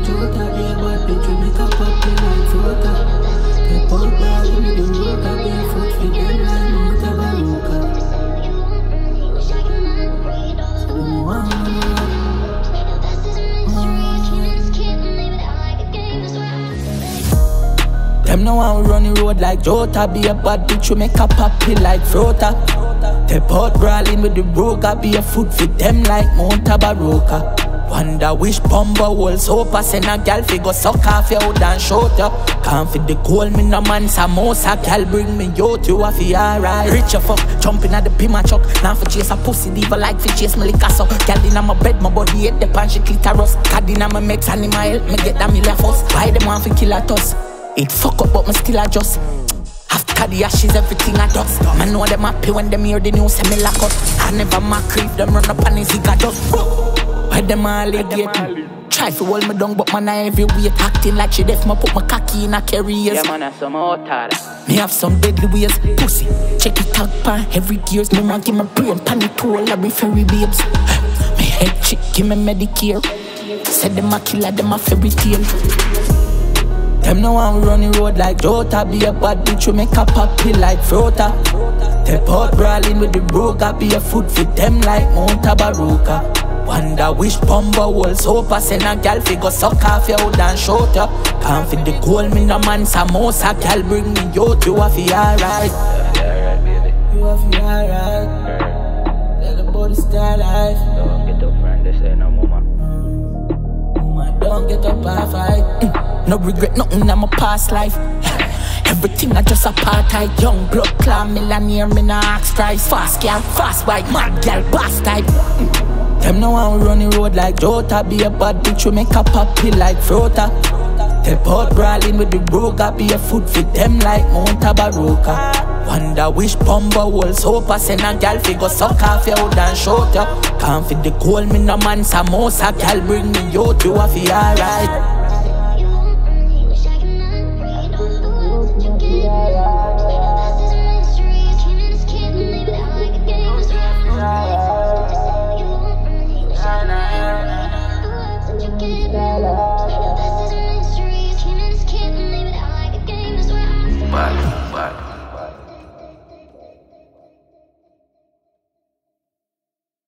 like Jota, be a bad bitch, we make up happy like Frota. Step out brawling with the roca, barefoot for them like Monta Baruka. Them know how we run the road like Jota, be a bad bitch, we make up happy like Frota. Step out brawling with the roca, be a foot for them like Monta Baruka. Wonder which bumper hole so pass and a gal figure suck off your hood and short ya. Can't fit the coal, me no man samosa. Gal bring me out, you a fi alright. Rich a fuck, jumping at the pima chuck. Now for chase a pussy diva like fi chase me liquor so. Gal inna my bed, my body hit the pan, she clitoris. Cad inna my mix animal help me get that million fuss. Why them want fi kill a toss? It fuck up but me still adjust. After the ashes, everything I does. Man know them happy when them hear the news, say me lock up. I never my creep, them run up on his zigga dust. Why them all allegate me? Try to hold me down, but man I heavyweight. Acting like she deaf, me put my cocky in a carriers. Yeah man, I some out. Me have some deadly ways. Pussy, check it out pan every gears. Me want give my brain panic to all the fairy babes. Me head chick, give me Medicare. Said them a killer, them a fairy tale. Them know how we run the road like Jota, be a bad bitch, we make up happy like Frota. Step out brawling with the roca, be a foot for them like Monta Baruka. Wonder which bumper hole so pass and a gal figure suck off your hood and short ya. Can't fit the coal, me no man samosa. Gal bring me out, you a fi alright. You a fi alright. Tell the body style life. Don't get up friend, this ain't no mama. Mama, don't get up and fight. No regret, nothing in my past life. Everything I just apartheid. Young blood clan, millionaire, me nah ask price. Fast gal, fast white, mad gal, boss type. Them know how we run the road like Jota, be a bad bitch, we make up happy like Frota. Step out brawling with the roca, be a foot for them like Monta Baruka. Wonder which bumper hole so pass and a gal figure suck off your hood and short ya. Can't fit the coal, me no man samosa. Gal bring me out, you a fi alright.